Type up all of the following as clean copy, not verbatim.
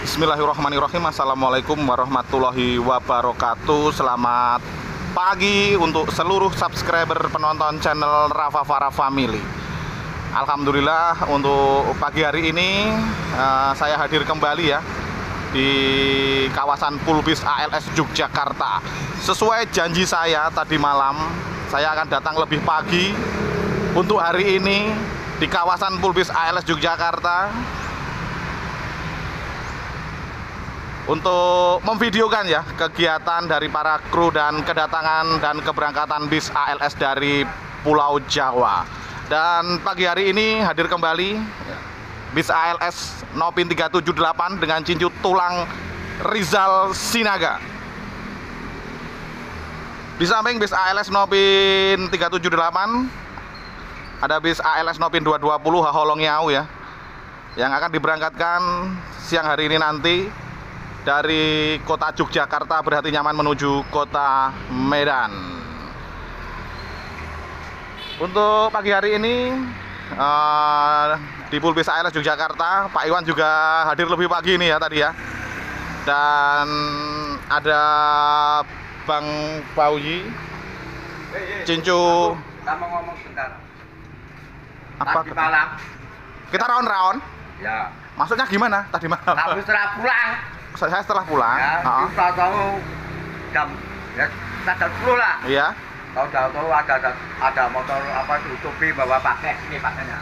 Bismillahirrahmanirrahim. Assalamualaikum warahmatullahi wabarakatuh. Selamat pagi untuk seluruh subscriber penonton channel Rafa Farah Family. Alhamdulillah untuk pagi hari ini saya hadir kembali ya di kawasan Pulbis ALS Yogyakarta. Sesuai janji saya tadi malam, saya akan datang lebih pagi untuk hari ini di kawasan Pulbis ALS Yogyakarta untuk memvideokan ya kegiatan dari para kru dan kedatangan dan keberangkatan bis ALS dari Pulau Jawa. Dan pagi hari ini hadir kembali bis ALS Nopin 378 dengan cincut tulang Rizal Sinaga. Di samping bis ALS Nopin 378 ada bis ALS Nopin 220 Haholong Yau ya, yang akan diberangkatkan siang hari ini nanti dari kota Yogyakarta berhati nyaman menuju kota Medan. Untuk pagi hari ini di Pulbis ALS Yogyakarta, Pak Iwan juga hadir lebih pagi ini ya tadi ya. Dan ada Bang Pauji, Cincu. Kita mau ngomong sebentar. Apa? Tadi malam. Kita raon-raon. Ya. Maksudnya gimana tadi malam? Kamu setelah pulang. Saya setelah pulang. Ya. Kita tahu jam ya sekitar 10 lah. Iya. Tahu ada motor apa ditutupi bawa pakai ini pakainya.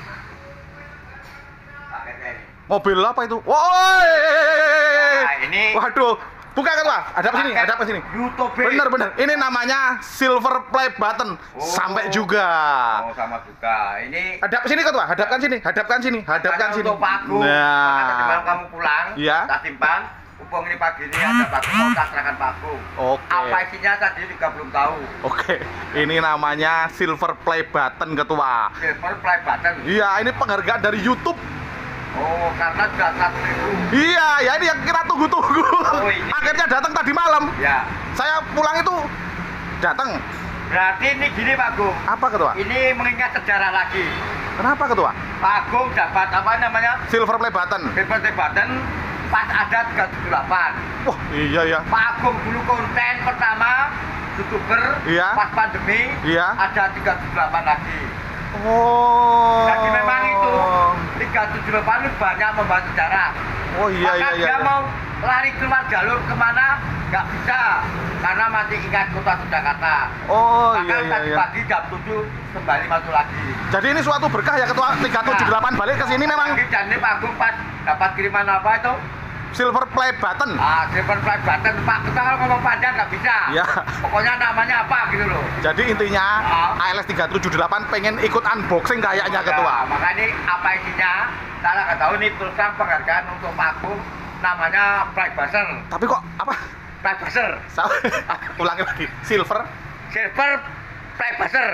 Pakai ini. Mobil apa itu? Woi. Nah, ini. Waduh. Buka ketua, hadap sini, hadap ke sini. YouTube. Bener. Ini namanya silver play button. Oh. Sampai juga. Oh, sama juga. Ini Hadap sini ketua, hadapkan sini, hadapkan sini, hadapkan sini. untuk paku. Nah. Tadi malam kamu pulang, Iya. tak simpan. Mumpung ini pagi ini ada paku, mau tak serahkan paku. Oke. Apa isinya tadi juga belum tahu. Oke, ini namanya silver play button ketua. Silver play button. Iya, ini penghargaan dari YouTube. Oh, karena sudah 100.000. Iya, ya ini yang kita tunggu-tunggu. Oh, ini. Akhirnya datang tadi malam. Ya. Saya pulang itu datang. Berarti ini gini Pak Gung. Apa ketua? Ini mengingat sejarah lagi. Kenapa ketua? Pak Gung dapat apa namanya? Silver play button. Silver play button pas ada 378. Wah, iya ya. Pak Gung dulu konten pertama YouTuber Iya. pas pandemi. Iya. Ada 378 lagi. Oh. Jadi memang itu 378 itu banyak membantu sejarah. Oh iya Maka iya. dia mau lari keluar jalur kemana nggak bisa karena masih ingat kota Yogyakarta. Oh Maka iya tadi iya. pagi jam 7 kembali masuk lagi. Jadi ini suatu berkah ya ketua. 378 balik ke sini memang Lagi dan ini Pak Gung pas dapat kiriman apa itu? silver play button. Silver play button. Pak, kita kalau ngomong panjang nggak bisa. Iya. Pokoknya namanya apa gitu loh. Jadi intinya ALS 378 pengen ikut unboxing kayaknya ketua. Ya, maka ini apa isinya? Saya nggak tahu ini tulisan penghargaan untuk Pak Gung namanya play buzzer. Tapi kok apa? Play buzzer. Ulangi lagi. Silver Play buzzer.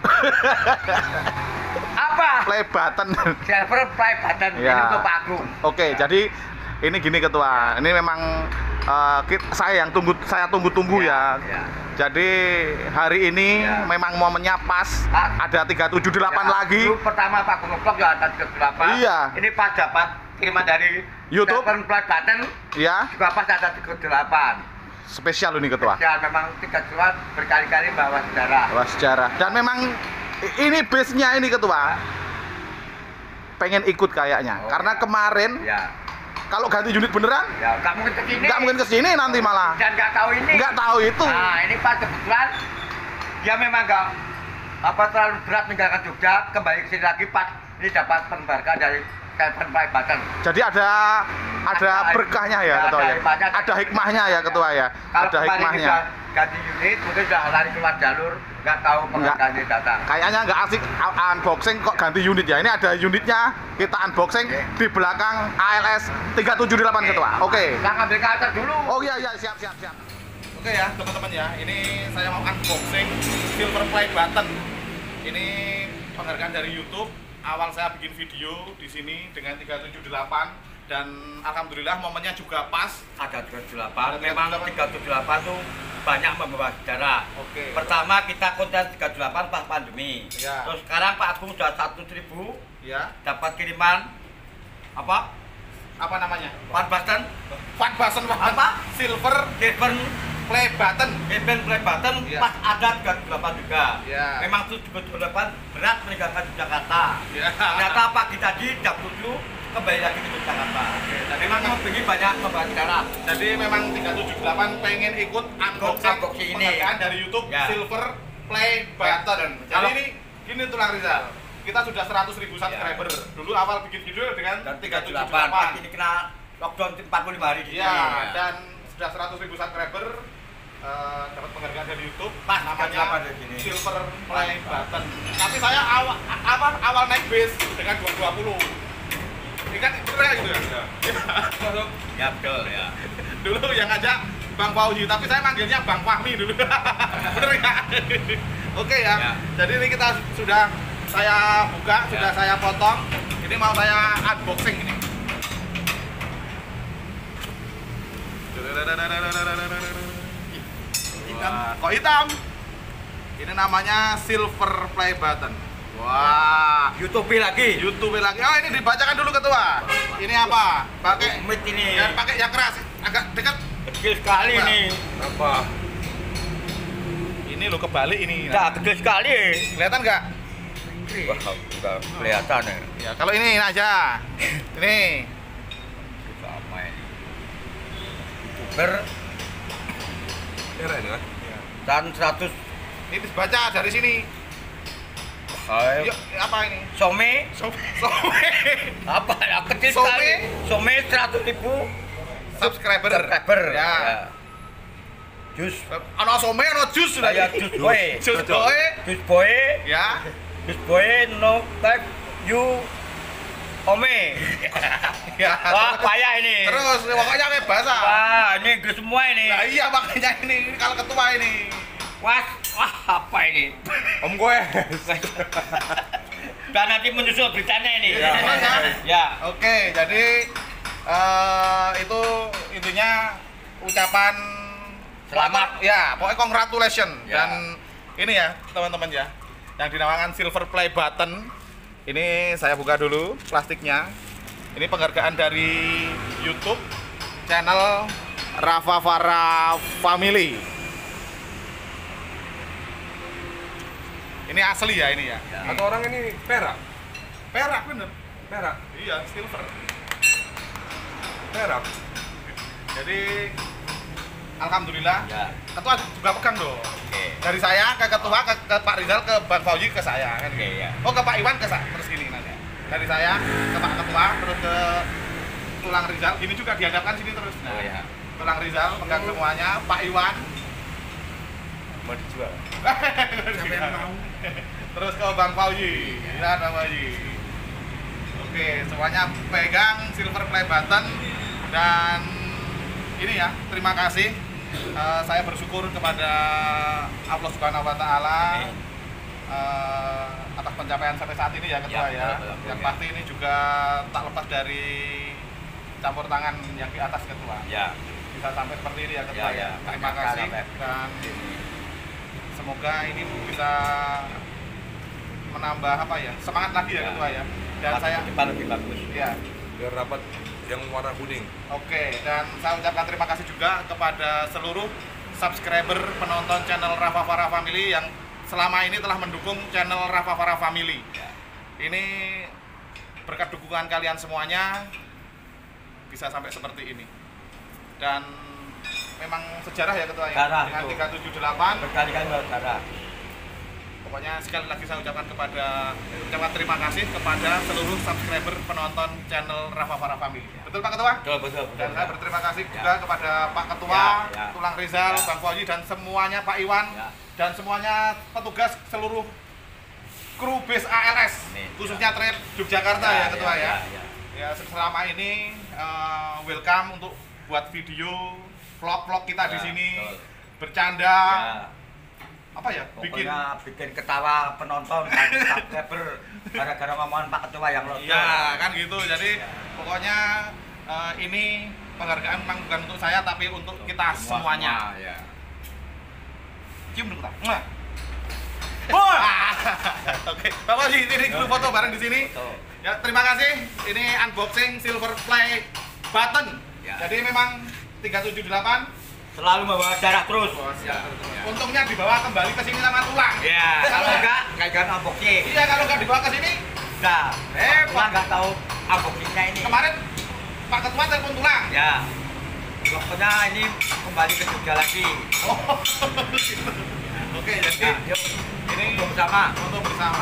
Apa? play button. Silver play button ini Ya. untuk Pak Gung. Oke, jadi ini gini ketua. Ini memang saya tunggu-tunggu ya. Ya. Jadi hari ini Ya. memang momennya pas. Ada 378 Ya, lagi. dulu pertama Pak Gung ngeblok ya ada 378. Iya. Ini pas dapat kiriman dari YouTube. Silver play button Ya, juga pas ada 378. spesial ini ketua. Ya memang 378 berkali-kali bawa sejarah. Wah, sejarah. Dan memang ini base-nya ini ketua. Pengen ikut kayaknya. Oh, Karena ya. kemarin Ya. kalau ganti unit beneran Ya, nggak mungkin kesini. nggak mungkin kesini nanti malah. Dan nggak tahu ini. Nggak tahu itu. Nah, ini pas kebetulan dia memang nggak terlalu berat meninggalkan Jogja, kembali ke sini lagi pas ini dapat penghargaan dari Silver play button. Jadi ada berkahnya ya ketua ya. Ada hikmahnya ya ketua ya. Kalau Ada kemarin hikmahnya. juga ganti unit, mungkin sudah lari keluar jalur, nggak tahu penghargaan ini datang. Kayaknya nggak asik unboxing kok ganti unit ya. Ini ada unitnya, kita unboxing Oke. di belakang ALS 378 ketua. Oke. Kita ngambil kaca dulu. Oh iya siap. Oke ya teman-teman ya. Ini saya mau unboxing silver play button. Ini penghargaan dari YouTube. Awal saya bikin video di sini dengan 378 dan alhamdulillah momennya juga pas. Ada 378. Memang 378 tuh banyak membawa sejarah. Oke. Pertama kita konten 38 pas pandemi. Ya. Terus sekarang Pak Agung sudah 1.000 Ya. dapat kiriman apa? apa namanya? Fan button. Fan button Apa? Silver Carbon play button. Carbon play button Iya. pas ada 38 juga. Iya. Memang 78 berat meninggalkan Jakarta. Iya. Ternyata pagi tadi jam 7 kembali lagi ke Jakarta. jadi Memang ini banyak membawa darat. Jadi memang 378 pengen ikut unboxing Unboxing ini. penghargaan dari YouTube Ya. Silver Play Button. Jadi Kalau- ini gini Tulang Rizal. Kita sudah 100.000 subscriber. Dulu awal bikin video dengan Dan 38 378. ini kena lockdown 45 hari di sini. Ya, dan sudah 100.000 subscriber dapat penghargaan dari YouTube Pas namanya 38 di sini. Silver Play Button. Tapi saya awal naik bis dengan 220. Ini kan keren gitu ya. Ya betul ya. Dulu yang ngajak Bang Fauzi, tapi saya manggilnya Bang Fahmi dulu. Bener nggak? Oke ya. Ya. Jadi ini kita sudah saya buka, sudah saya potong. Ini mau saya unboxing ini. Wah, kok hitam? Ini namanya Silver Play Button. Wah, YouTube lagi. YouTube lagi. Oh, ini dibacakan dulu ketua. Ini apa? Pakai Mic ini. ya, pakai yang keras, agak dekat. Kecil sekali Apa? ini. Apa? Ini lo kebalik ini. Nah, kecil sekali. Kelihatan nggak? Wah, udah kelihatan ya. Ya, kalau ini aja. Ini. Sama ini. YouTuber Keren kan? dan 100 Ini dibaca dari sini. Yuk, apa ini? Some apa ya kecil Some? sekali. Some 100.000 Subscriber. subscriber. Ya. Jus. Ano some, ano jus sudah. Saya jus boy. Jus boy. Jus boy. Ya. Jus boy no type you ome. Ya. Wah, payah ini. Terus pokoknya kayak bahasa. Wah, ini Inggris semua ini. Nah, iya makanya ini kalau ketua ini. Wah, apa ini? Om gue. Dan nanti menyusul beritanya ini. Ya. Ya. Oke, jadi itu intinya ucapan Selamat. ya, pokoknya congratulations. Ya. Dan ini ya teman-teman ya, yang dinamakan Silver Play Button. Ini saya buka dulu plastiknya. Ini penghargaan dari YouTube channel Rafa Farah Family. Ini asli ya ini ya. Atau orang ini perak? Perak bener. Perak? Iya, silver. Perak? Jadi alhamdulillah Ya. ketua juga pegang dong. Oke. Dari saya ke ketua ke Pak Rizal ke Bang Fauzi ke saya kan. Oke, ya. Oh ke Pak Iwan ke saya terus gini nanti. Dari saya ke Pak Ketua terus ke Tulang Rizal. Ini juga dihadapkan sini terus. Oh ya. Tulang Rizal pegang semuanya. Pak Iwan. Mau dijual. Terus ke Bang Fauzi. Ya Bang Fauzi. Oke, semuanya pegang Silver Play Button dan ini ya, terima kasih. Saya bersyukur kepada Allah Subhanahu wa taala atas pencapaian sampai saat ini ya ketua ya. betul, Yang ya. pasti ini juga tak lepas dari campur tangan yang di atas ketua. Ya. Bisa sampai seperti ini ya ketua Ya, ya. ya. Terima Terima kasih kasih. dan semoga ini bisa menambah apa ya, semangat lagi ya Ya. ketua ya. Dan saya depan lebih bagus. ya. Biar dapat yang warna kuning. Oke, dan saya ucapkan terima kasih juga kepada seluruh subscriber penonton channel Rafa Farah Family yang selama ini telah mendukung channel Rafa Farah Family. Ya. Ini berkat dukungan kalian semuanya bisa sampai seperti ini. Dan memang sejarah ya ketua ya. Sejarah Dengan itu. 378. Berkali-kali berdarah. Pokoknya sekali lagi saya ucapkan terima kasih kepada seluruh subscriber penonton channel Rafa Farah Family. Betul Pak Ketua? Betul, betul, betul. Dan saya berterima kasih Ya. juga kepada Pak Ketua, Ya, ya. Tulang Rizal, Ya. Bang Fauzi dan semuanya Pak Iwan Ya. dan semuanya petugas seluruh kru bis ALS Amin. khususnya trip Yogyakarta ya, Ketua ya. Ya. Ya selama ini welcome untuk buat video vlog-vlog kita di Ya, sini betul. bercanda Ya. apa ya bikin Pokoknya bikin ketawa penonton dan subscriber gara-gara ngomongan Pak Ketua yang lockdown. iya kan gitu jadi Ya. pokoknya ini penghargaan memang bukan untuk saya tapi untuk kita semuanya. Semua, ya. Cium dulu, Pak. Oke, Bapak sih ini dulu foto bareng di sini. Foto. Ya, terima kasih. Ini unboxing Silver Play button. Ya. Jadi memang 378 Selalu membawa jarak terus. untungnya dibawa kembali ke sini sama tulang. Ya, kalau enggak jangan unboxing. Iya, kalau nggak dibawa ke sini, Nah, Pak tulang nggak tahu unboxingnya ini. kemarin Pak Ketua telepon tulang. Ya, pokoknya ini kembali ke Jogja lagi. Oh, gitu. Oke, jadi Nah, yuk, ini untuk bersama. untuk bersama.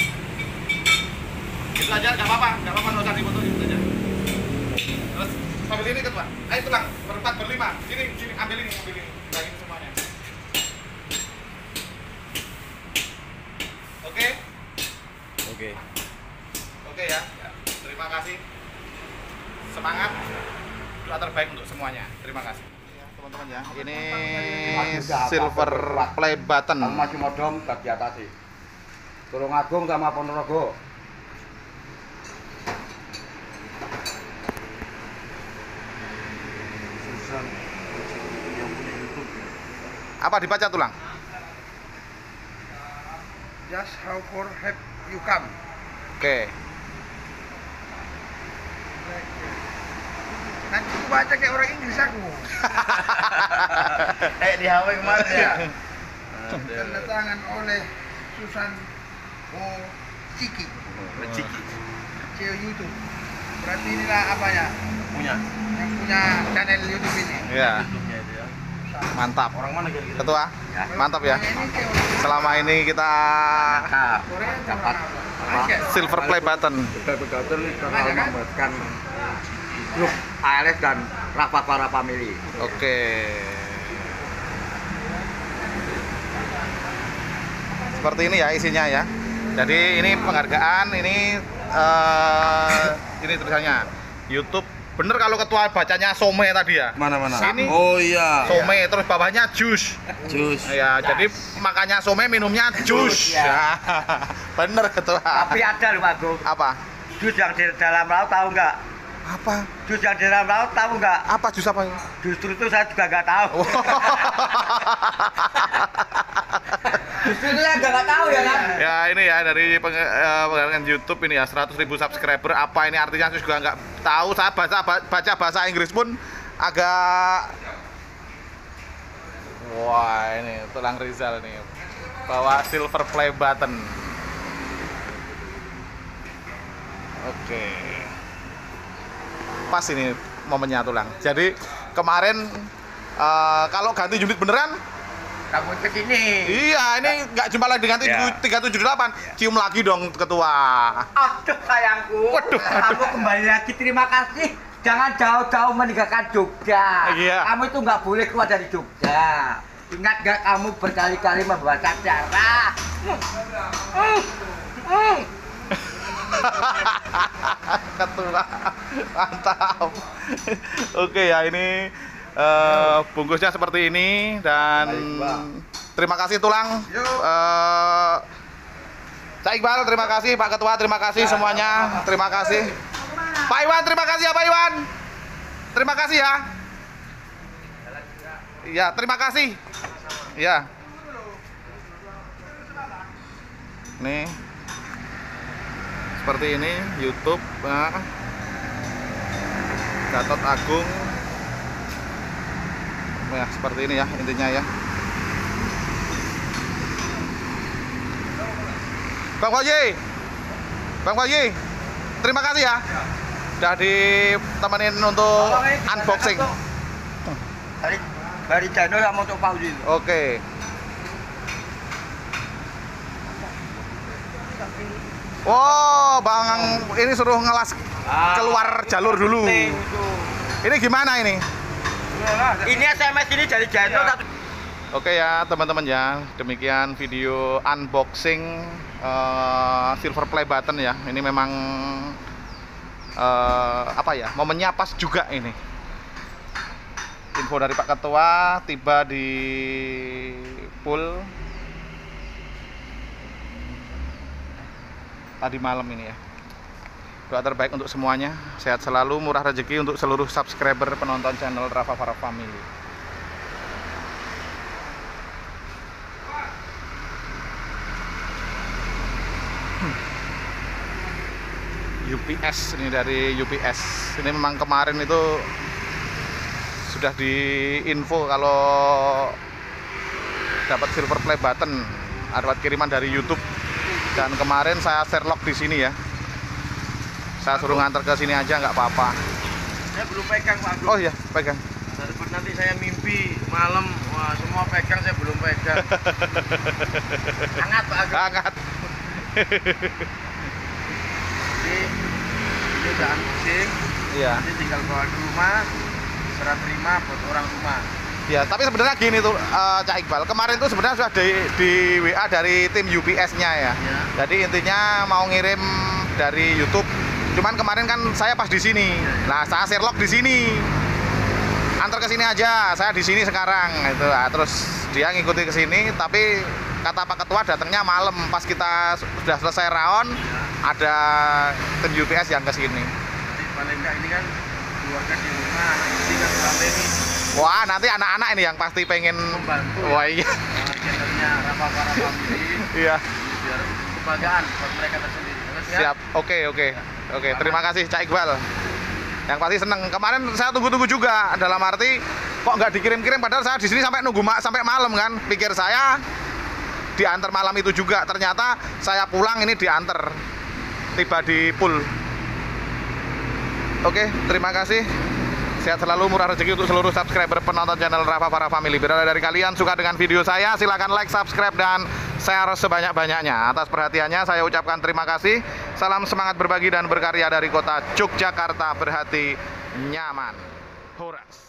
Itu aja, nggak apa-apa, nggak usah difoto itu aja. Terus sambil ini Ketua, ayo tulang berempat berlima, sini ambil ini lagi semuanya. Oke, Oke. oke ya. Terima kasih. Semangat. Doa terbaik untuk semuanya. Terima kasih. Ya, teman-teman ya. Ini silver play button. Kamu masih modom bagi atas sih. Tulungagung sama Ponorogo. Apa dibaca tulang? Just how far have you come? Oke. Nanti aku baca kayak orang Inggris aku. Di HW kemarin ya. Tanda tangan oleh Susan Ciki, CEO YouTube. Berarti inilah apanya? Punya. Yang punya channel YouTube ini. Ya, mantap. Orang mana gitu? Ketua, mantap ya. Yang ini kayak orang Selama ini kita Korea atau Dapat orang apa? Asia. silver play button. betul Ada kan? membuatkan grup ALS dan Rafa para family. Oke. Seperti ini ya isinya ya. Jadi ini penghargaan, ini tulisannya YouTube. Bener kalau Ketua bacanya some tadi ya. Mana-mana? Sini. Oh iya. Some terus bawahnya jus. Jus. Ya, jadi makannya some minumnya jus. Jus, ya. Bener Ketua. Tapi ada loh Pak Gung. Apa? Jus yang di dalam laut tahu nggak? Apa? Jus yang di dalam laut tahu nggak? Apa jus apa? Justru itu saya juga nggak tahu. Justru itu saya nggak tahu ya kan? Ya ini ya dari penghargaan YouTube ini ya 100.000 subscriber. Apa ini artinya saya juga nggak tahu. Saya baca bahasa Inggris pun agak. Wah ini tulang Rizal nih bawa silver play button. Oke. Pas ini momennya tulang. Jadi kemarin kalau ganti unit beneran. Kamu ke sini. Iya, ini nggak jumpa lagi dengan Ya. 378. Cium lagi dong Ketua. Aduh sayangku. Waduh. Kamu kembali lagi. Terima kasih. Jangan jauh-jauh meninggalkan Jogja. Iya. Kamu itu nggak boleh keluar dari Jogja. Ingat nggak kamu berkali-kali membawa darah? Ketua, mantap. Oke ya, ini bungkusnya seperti ini dan terima kasih tulang. Cak Iqbal, terima kasih Pak Ketua, terima kasih semuanya, terima kasih. Pak Iwan, terima kasih ya Pak Iwan. Terima kasih ya. Iya, terima kasih. Iya. Nih. Seperti ini YouTube Gatot Agung. Ya, seperti ini ya intinya ya. Bang Fauzi, terima kasih ya. Udah ditemenin untuk unboxing. Dari channel sama untuk Fauzi. Oke. Wow, Bang ini suruh ngelas keluar jalur dulu. Ini gimana ini? Ini SMS ini dari channel. Oke ya teman-teman ya, demikian video unboxing silver play button ya. Ini memang apa ya, momennya pas juga ini. Info dari Pak Ketua tiba di pool tadi malam ini ya. Doa terbaik untuk semuanya, sehat selalu, murah rezeki untuk seluruh subscriber penonton channel Rafa Farah Family. UPS, ini dari UPS. Ini memang kemarin itu sudah diinfo kalau dapat silver play button, dapat kiriman dari YouTube. Dan kemarin saya share log di sini ya. Saya suruh nganter ke sini aja nggak apa-apa. Saya belum pegang Pak Agung. Oh iya, pegang. Daripada nanti saya mimpi malam, wah semua pegang saya belum pegang. Hangat Pak Agung. Hangat. Ini udah unboxing. Iya. Ini tinggal bawa ke rumah, serah terima buat orang rumah. Ya, tapi sebenarnya gini tuh Cak Iqbal. Kemarin tuh sebenarnya sudah di WA dari tim UPS-nya ya. Ya. Jadi intinya mau ngirim dari YouTube. Cuman kemarin kan saya pas di sini. Nah, saya share log di sini. Antar ke sini aja. Saya di sini sekarang itu. Nah, terus dia ngikuti ke sini, tapi kata Pak Ketua datangnya malam. Pas kita sudah selesai raon, ada tim UPS yang ke sini. Jadi paling enggak ini kan keluarga di rumah, anak istri kan sampai ini Wah, nanti anak-anak ini yang pasti pengen membantu. Wah, iya. Channelnya Rafa Family. Iya. Biar kebanggaan buat mereka tersendiri. Terus ya? Siap. Oke, terima kasih Cak Iqbal. Yang pasti seneng. Kemarin saya tunggu-tunggu juga. Dalam arti kok nggak dikirim-kirim padahal saya di sini sampai nunggu sampai malam kan. Pikir saya diantar malam itu juga. Ternyata saya pulang ini diantar. Tiba di pool. Oke, terima kasih. Sehat selalu, murah rezeki untuk seluruh subscriber penonton channel Rafa Para Family. Bila dari kalian suka dengan video saya, silakan like, subscribe, dan share sebanyak-banyaknya. Atas perhatiannya saya ucapkan terima kasih. Salam semangat berbagi dan berkarya dari kota Yogyakarta, berhati nyaman. Horas.